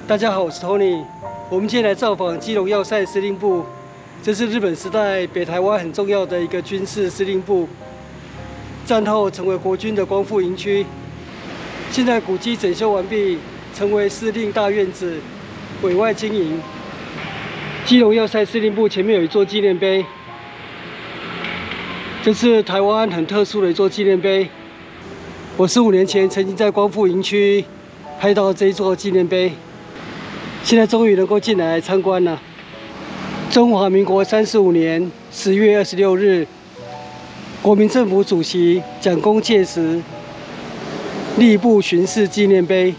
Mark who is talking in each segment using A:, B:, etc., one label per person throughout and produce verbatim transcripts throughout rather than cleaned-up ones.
A: 大家好，我是 Tony。我们今天来造访基隆要塞司令部，这是日本时代北台湾很重要的一个军事司令部。战后成为国军的光复营区，现在古迹整修完毕，成为司令大院子，委外经营。基隆要塞司令部前面有一座纪念碑，这是台湾很特殊的一座纪念碑。我十五年前曾经在光复营区拍到这一座纪念碑。 现在终于能够进来参观了。中华民国三十五年十月二十六日，国民政府主席蒋公介石吏部巡视纪念碑，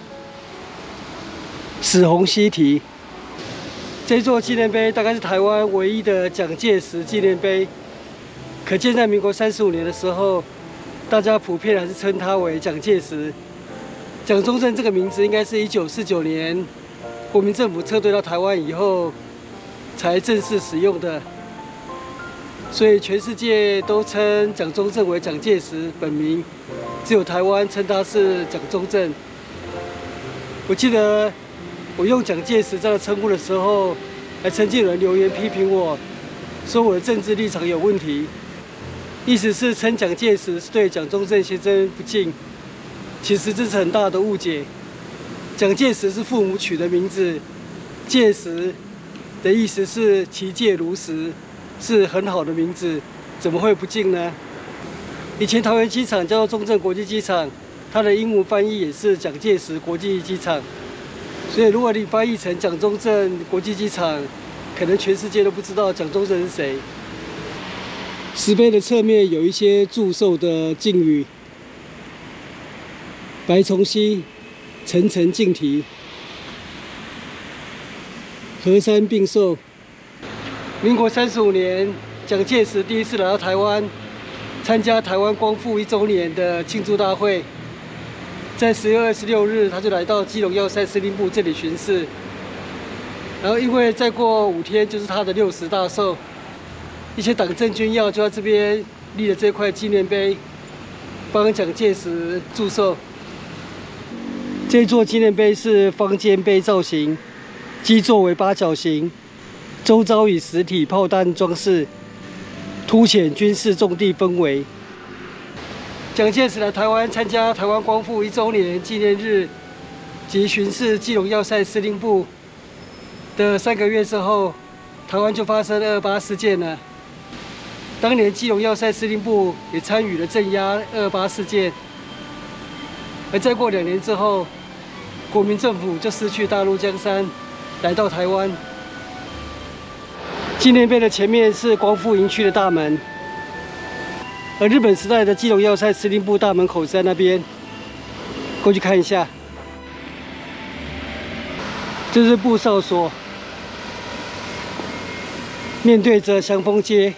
A: 史洪溪题。这座纪念碑大概是台湾唯一的蒋介石纪念碑，可见在民国三十五年的时候，大家普遍还是称他为蒋介石。蒋中正这个名字应该是一九四九年。 国民政府撤退到台湾以后，才正式使用的，所以全世界都称蒋中正为蒋介石本名，只有台湾称他是蒋中正。我记得我用蒋介石这样的称呼的时候，还曾经有人留言批评我，说我的政治立场有问题，意思是称蒋介石是对蒋中正先生不敬。其实这是很大的误解。 蒋介石是父母取的名字，介石的意思是其介如石，是很好的名字，怎么会不敬呢？以前桃园机场叫做中正国际机场，它的英文翻译也是蒋介石国际机场，所以如果你翻译成蒋中正国际机场，可能全世界都不知道蒋中正是谁。石碑的侧面有一些祝寿的敬语，白崇禧。 层层敬题，河山并寿。民国三十五年，蒋介石第一次来到台湾，参加台湾光复一周年的庆祝大会。在十月二十六日，他就来到基隆要塞司令部这里巡视。然后，因为再过五天就是他的六十大寿，一些党政军要就在这边立了这块纪念碑，帮蒋介石祝寿。 这座纪念碑是方尖碑造型，基座为八角形，周遭以实体炮弹装饰，凸显军事重地氛围。蒋介石来台湾参加台湾光复一周年纪念日及巡视基隆要塞司令部的三个月之后，台湾就发生二二八事件了。当年基隆要塞司令部也参与了镇压二二八事件，而再过两年之后。 国民政府就失去大陆江山，来到台湾。纪念碑的前面是光复营区的大门，而日本时代的基隆要塞司令部大门口在那边，过去看一下。这是步哨所，面对着祥丰街。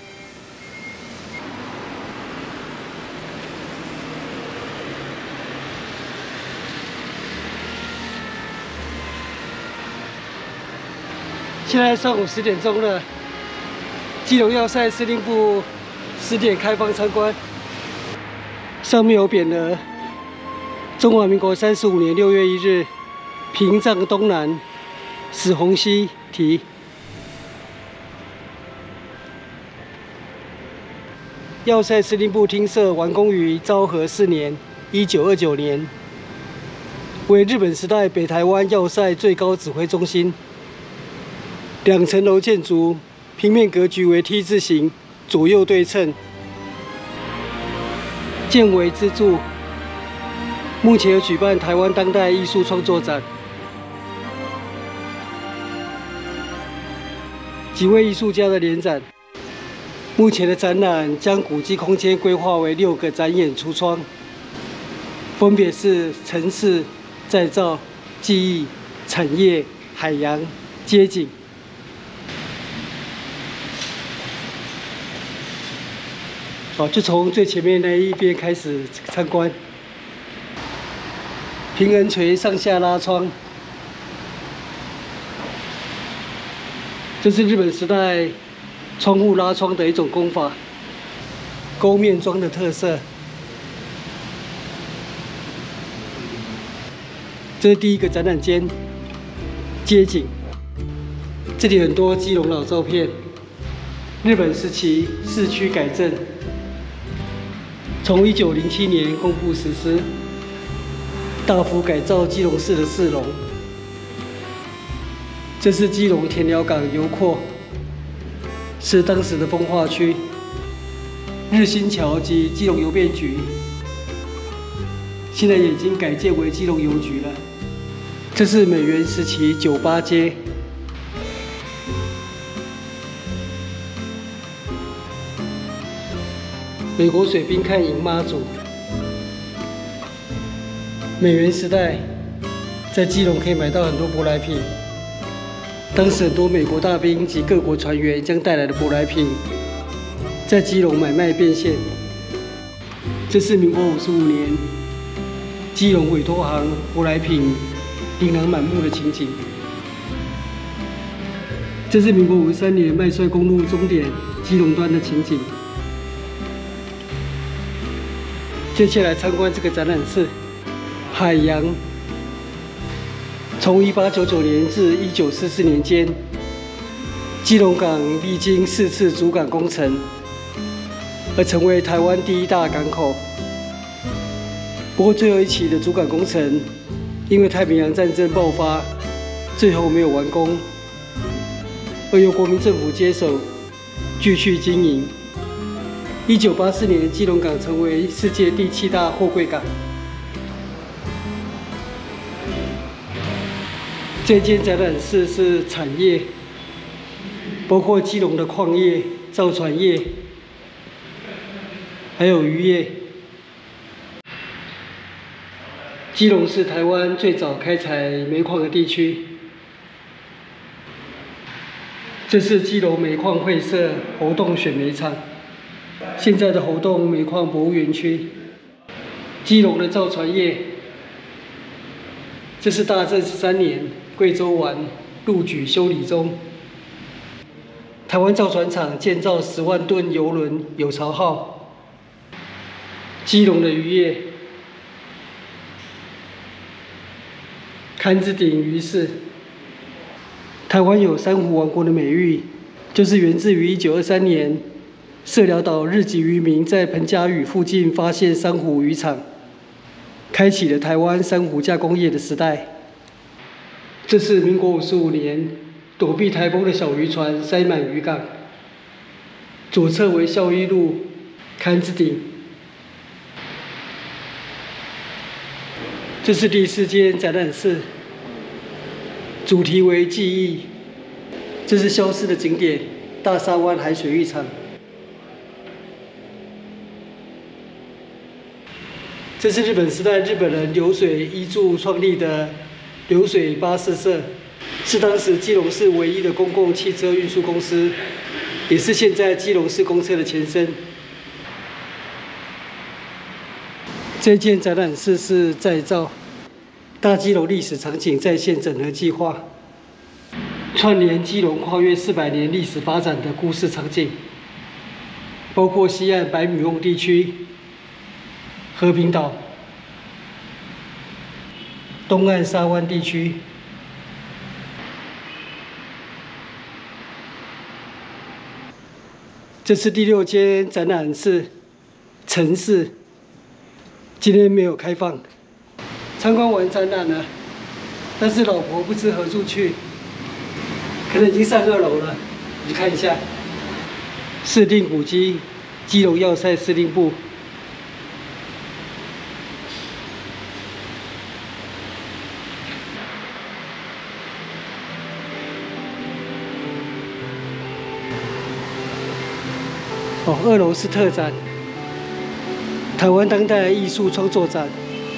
A: 现在上午十点钟了，基隆要塞司令部十点开放参观。上面有匾额：中华民国三十五年六月一日，屏障东南，史洪溪题。要塞司令部厅舍完工于昭和四年（一九二九年），为日本时代北台湾要塞最高指挥中心。 两层楼建筑，平面格局为 T 字形，左右对称，建为支柱。目前有举办台湾当代艺术创作展，几位艺术家的联展。目前的展览将古迹空间规划为六个展演橱窗，分别是城市、再造、记忆、产业、海洋、街景。 好，就从最前面那一边开始参观。平衡锤上下拉窗，这是日本时代窗户拉窗的一种工法，勾面装的特色。这是第一个展览间， 街景。这里很多基隆老照片。日本时期市区改正，从一九零七年公布实施，大幅改造基隆市的市容。这是基隆田寮港油库，是当时的风化区。日新桥及基隆邮便局，现在已经改建为基隆邮局了。这是美援时期酒吧街。美国水兵看迎妈祖。美援时代，在基隆可以买到很多舶来品。当时很多美国大兵及各国船员将带来的舶来品，在基隆买卖变现。这是民国五十五年，基隆委托行舶来品琳琅满目的情景。这是民国五十三年麦帅公路终点基隆端的情景。接下来参观这个展览室，海洋。从一八九九年至一九四四年间，基隆港历经四次主港工程，而成为台湾第一大港口。不过最后一期的主港工程，因为太平洋战争爆发，最后没有完工，而由国民政府接手，继续经营。一九八四年，基隆港成为世界第七大货柜港。这间展览室是产业，包括基隆的矿业、造船业，还有渔业。基隆是台湾最早开采煤矿的地区。这是基隆煤矿会社猴硐选煤厂，现在的猴硐煤矿博物园区。基隆的造船业，这是大正十三年。贵州湾陆举修理中，台湾造船厂建造十万吨邮轮“有巢号”。基隆的渔业，坎子顶渔市。台湾有珊瑚王国的美誉，就是源自于一九二三年，社寮岛日籍渔民在彭佳屿附近发现珊瑚渔场，开启了台湾珊瑚加工业的时代。这是民国五十五年躲避台风的小渔船塞满渔港，左侧为孝一路、坎子顶。这是第四间展览室，主题为记忆。这是消失的景点——大沙湾海水浴场。这是日本时代日本人流水一助创立的流水巴士社，是当时基隆市唯一的公共汽车运输公司，也是现在基隆市公车的前身。这间展览室是再造大基隆历史场景再现整合计划，串联基隆跨越四百年历史发展的故事场景，包括西岸白米瓮地区、和平岛、东岸沙湾地区。这是第六间展览室，城市，今天没有开放。参观完展览了，但是老婆不知何处去，可能已经上二楼了。你看一下，市定古迹，基隆要塞司令部。哦，二楼是特展，台湾当代艺术创作展。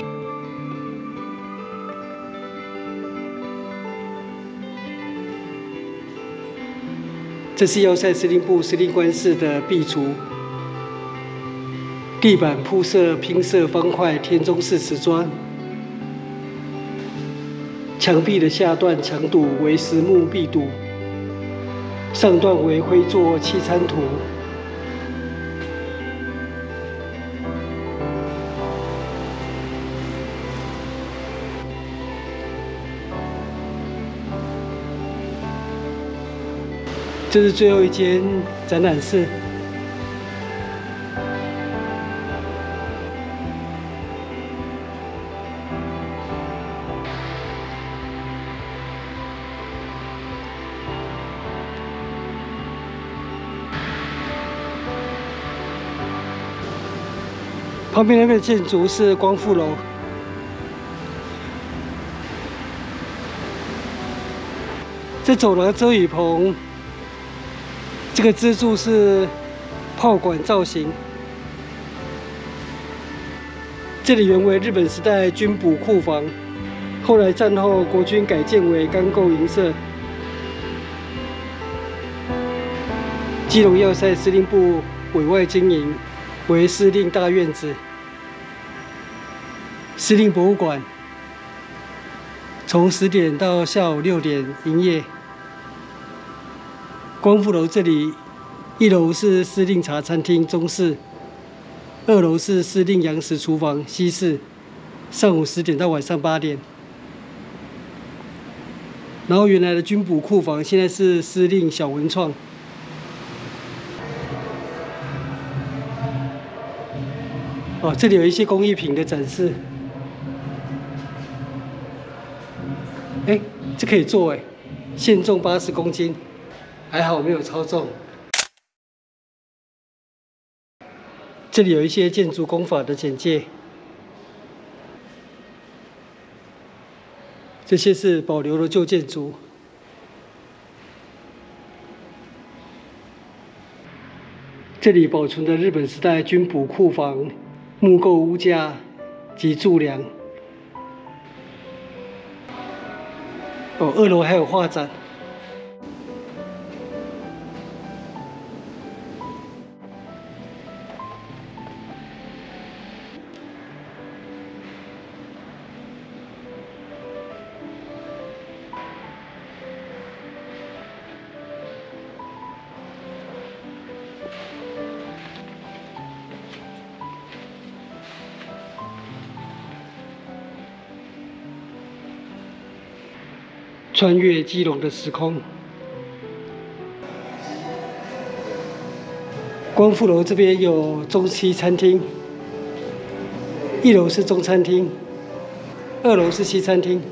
A: 这是要塞司令部司令官室的壁橱，地板铺设拼设方块田中式瓷砖，墙壁的下段墙堵为实木壁堵，上段为灰作砌餐图。 这是最后一间展览室。旁边那边的建筑是光复楼。 这走廊遮雨棚，这个支柱是炮管造型。这里原为日本时代军补库房，后来战后国军改建为钢构营舍。基隆要塞司令部委外经营，为司令大院子。司令博物馆。 从十点到下午六点营业。光复楼这里，一楼是司令茶餐厅中式，二楼是司令洋食厨房西式，上午十点到晚上八点。然后原来的军补库房现在是司令小文创。哦，这里有一些工艺品的展示。 哎，这可以做哎，限重八十公斤，还好没有超重。这里有一些建筑工法的简介，这些是保留的旧建筑。这里保存的日本时代军补库房、木构屋架及柱梁。 哦，二楼还有画展。穿越基隆的时空。光复楼这边有中西餐厅，一楼是中餐厅，二楼是西餐厅。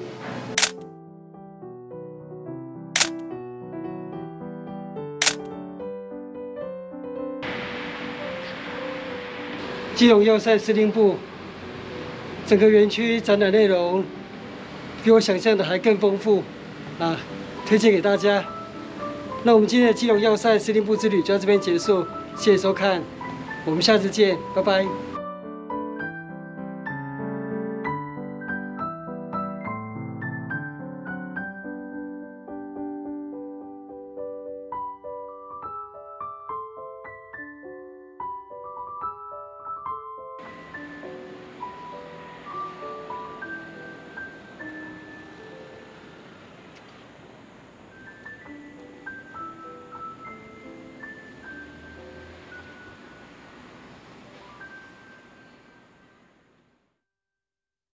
A: 基隆要塞司令部，整个园区展览内容比我想象的还更丰富。 啊，推荐给大家。那我们今天的基隆要塞司令部之旅就到这边结束，谢谢收看，我们下次见，拜拜。